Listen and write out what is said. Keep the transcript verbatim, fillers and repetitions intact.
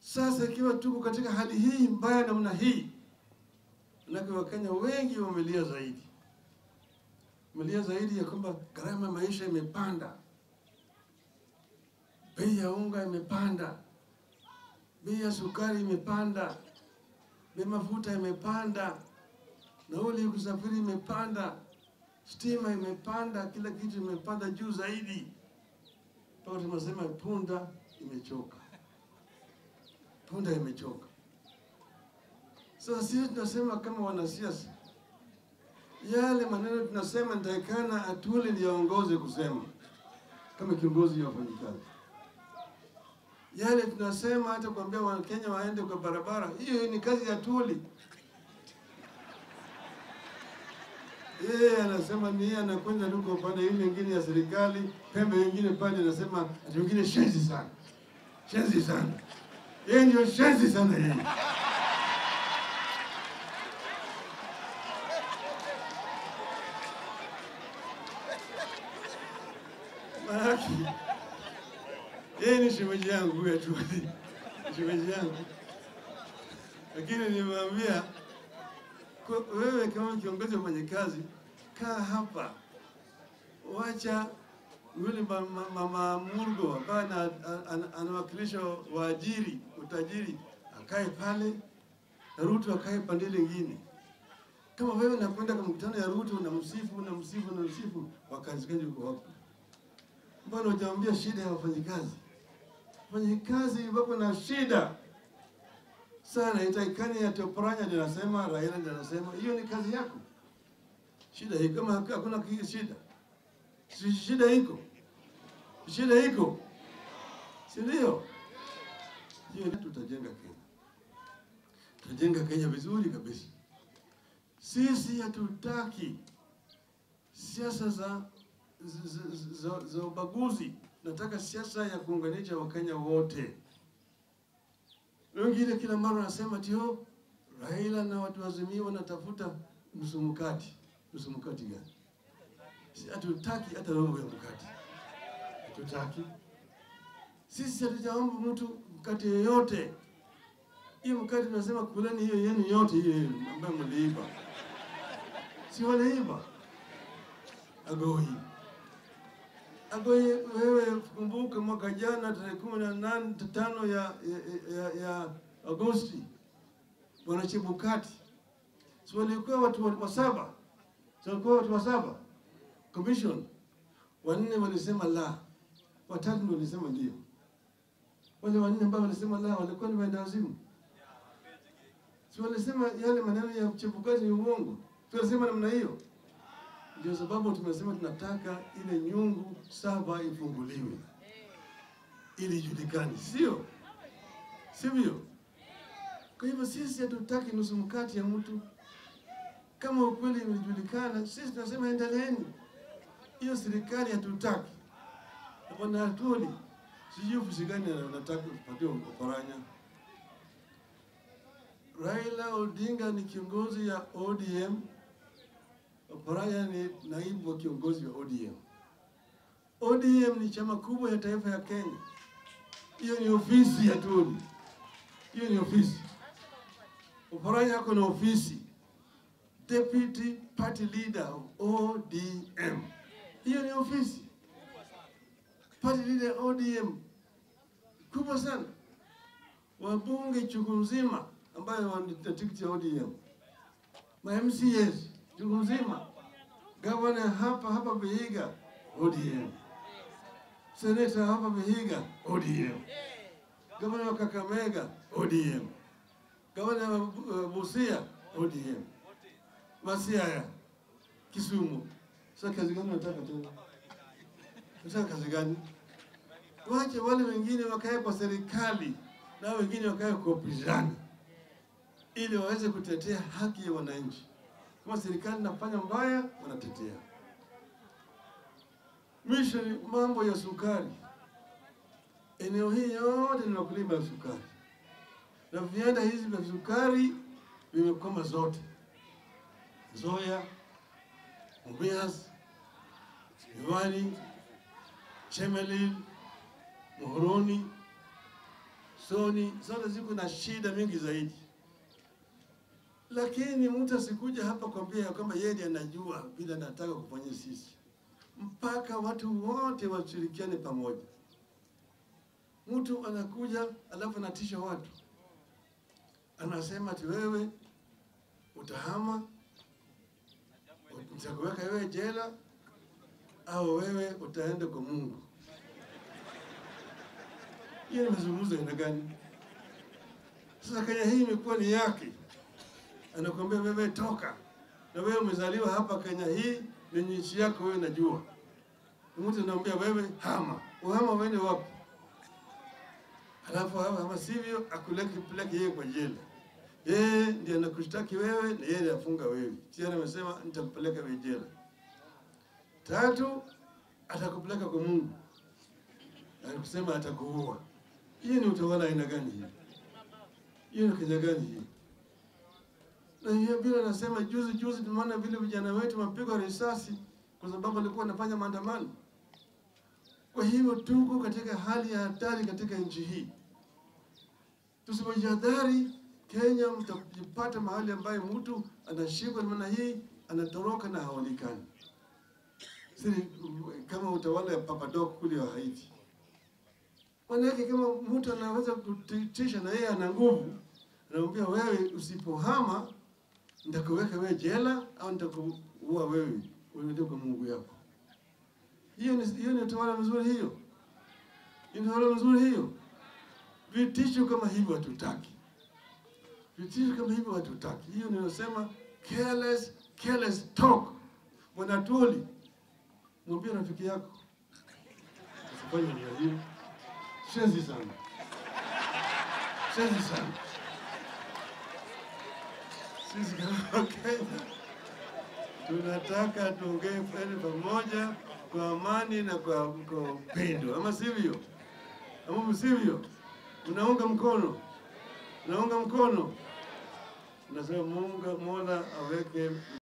Sasa ikiwa tuko katika hali hii mbaya namna hii, manake Wakenya wengi wamelia zaidi. Wamelia zaidi ya kwamba gharama ya maisha imepanda. Bei ya unga imepanda. Bei ya sukari imepanda. Bei mafuta imepanda. Nauli ya kusafiri imepanda. Stima imepanda, kila kitu imepanda juu zaidi. Mpaka tunasema punda imechoka. Punda imechoka. Sasa sisi tunasema kama wanasiasa, yale maneno tunasema nitakana Atuli ndiye aongoze kusema kama kiongozi wa wafanyikazi. Yale tunasema hata kuambia Wakenya waende kwa barabara, hiyo ni kazi ya Atuli. Yeye anasema ni yeye anakwenda huko upande ile nyingine ya serikali, pembe nyingine pale anasema ati wengine shenzi sana. Shenzi sana. Yeye ndio shenzi sana yeye. Maraki. Yeye ni shemeji yangu wetu. Shemeji yangu. Lakini nimemwambia wewe kama kiongozi wa kazi, kaa hapa. Wacha yule mama Murgo ambaye anawakilisha waajiri, utajiri, akae pale, na Ruto akae pande nyingine. Kama wewe unakwenda kwa mkutano ya Ruto na msifu na msifu na msifu, wakazi uko hapo. Mbona hujaambia shida ya wafanyikazi? Wafanyikazi wako na shida sana, itaikani ya toporanya ndio nasema, Raila ndio nasema, hiyo ni kazi yako. Shida hii kama hakuna shida. Shida iko. Shida iko. Si ndio? Hiyo tutajenga Kenya. Tutajenga Kenya vizuri kabisa. Sisi hatutaki siasa za za, za, za ubaguzi. Nataka siasa ya kuunganisha Wakenya wote. Wengine kila mara wanasema tio Raila na watu wazimio wanatafuta nusu mkati. Nusu mkati gani? Sisi hatutaki hata roho ya mkati. Hatutaki. Sisi hatujaomba mtu mkati yoyote. Hiyo mkati tunasema kuleni hiyo yenu yote hiyo ambayo mliiba. Si waliiba. Agoi. Agoi wewe kumbuka mwaka jana tarehe kumi na tano ya ya, ya, ya Agosti. Bwana Chebukati. Si walikuwa watu wa, wa saba. Si walikuwa watu wa saba. Commission. Wanne walisema la. Watatu ndio walisema ndio. Wale wanne ambao walisema la walikuwa ni waendawazimu. Si walisema yale maneno ya Chebukati ni uongo. Tunasema namna hiyo. Ndio sababu tumesema tunataka ile nyungu saba ifunguliwe. Ili ijulikane, sio? Sivyo? Kwa hivyo sisi hatutaki nusu mkati ya mtu. Kama ukweli umejulikana, sisi tunasema endeleeni. Hiyo serikali hatutaki. Bwana Atuli, sijui ofisi gani anataka kupatia uparanya. Raila Odinga ni kiongozi ya O D M. Oparanya ni naibu wa kiongozi wa O D M. O D M ni chama kubwa ya taifa ya Kenya. Hiyo ni ofisi ya Atuli. Hiyo ni ofisi. Oparanya yako na ofisi. Deputy Party Leader of O D M. Hiyo ni ofisi. Party Leader O D M. Kubwa sana. Wabunge chungu nzima ambayo wana tikiti ya O D M. Ma M C S chungu nzima. Governor hapa hapa Vihiga O D M. Senator hapa Vihiga O D M. Governor wa Kakamega O D M. Governor wa uh, Busia O D M. Masiaya Kisumu. Sasa kazi gani nataka tena? Sasa kazi gani? Wache wale wengine wakae kwa serikali na wengine wakae kwa upinzani ili waweze kutetea haki ya wananchi. Kama serikali inafanya mbaya, wanatetea. Mwisho ni mambo ya sukari. Eneo hii yote ni wakulima wa sukari. Na viwanda hizi vya sukari vimekoma zote. Zoya, Mumias, Miwani, Chemelil, Muhoroni, So ni zote ziko na shida mingi zaidi. Lakini mtu asikuja hapa kwambia kwamba yeye anajua bila anataka kufanya sisi. Mpaka watu wote washirikiane pamoja. Mtu anakuja alafu anatisha watu. Anasema ati wewe utahama, nitakuweka wewe jela au wewe utaenda kwa Mungu. Hiyo ni mazungumzo aina gani? Sasa Kenya hii imekuwa ni yake. Anakuambia wewe toka. Na wewe umezaliwa hapa Kenya hii, ni nchi yako wewe unajua. Mtu anamwambia wewe hama. Uhama wewe wapi? Alafu hama sivyo akuleke peleke yeye kwa jela. Yeye ndiye anakushtaki wewe na yeye afunga wewe. Tena amesema nitakupeleka wewe jela. Tatu, atakupeleka kwa Mungu. Anakusema atakuua. Hii ni utawala aina gani hii? Hii ni Kenya gani hii? Na hiyo bila nasema juzi juzi tumeona vile vijana wetu wapigwa risasi kwa sababu walikuwa wanafanya maandamano. Kwa hiyo tuko katika hali ya hatari katika nchi hii. Tusipojihadhari, Kenya mtajipata mahali ambayo mtu anashikwa namna hii, anatoroka na haonekani. Sisi kama utawala ya Papa Doc kule wa Haiti. Wanawake kama mtu anaweza kutisha na yeye ana nguvu, anamwambia wewe usipohama nitakuweka wewe jela au nitakuua wewe, uende kwa Mungu yako. Hiyo ni hiyo ni utawala mzuri hiyo. Ni utawala mzuri hiyo. Vitisho kama hivyo hatutaki. Vitisho kama hivyo hatutaki. Hiyo ninasema careless careless talk. Wanatuli. Mwambie rafiki yako. Usifanye nia hiyo. Shenzi sana. Shenzi sana. Sisi kama Kenya tunataka tuongee pamoja kwa amani na kwa upendo. Ama sivyo? Ama sivyo? Unaunga mkono. Unaunga mkono. Unasema Mungu Mola aweke